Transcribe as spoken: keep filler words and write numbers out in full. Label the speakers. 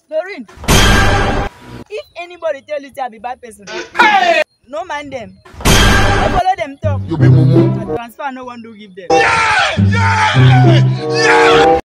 Speaker 1: Doreen, if anybody tell you to be bad person, hey! No mind them. No follow them talk. You be mumu. Transfer no one do give them. Yeah! Yeah! Yeah!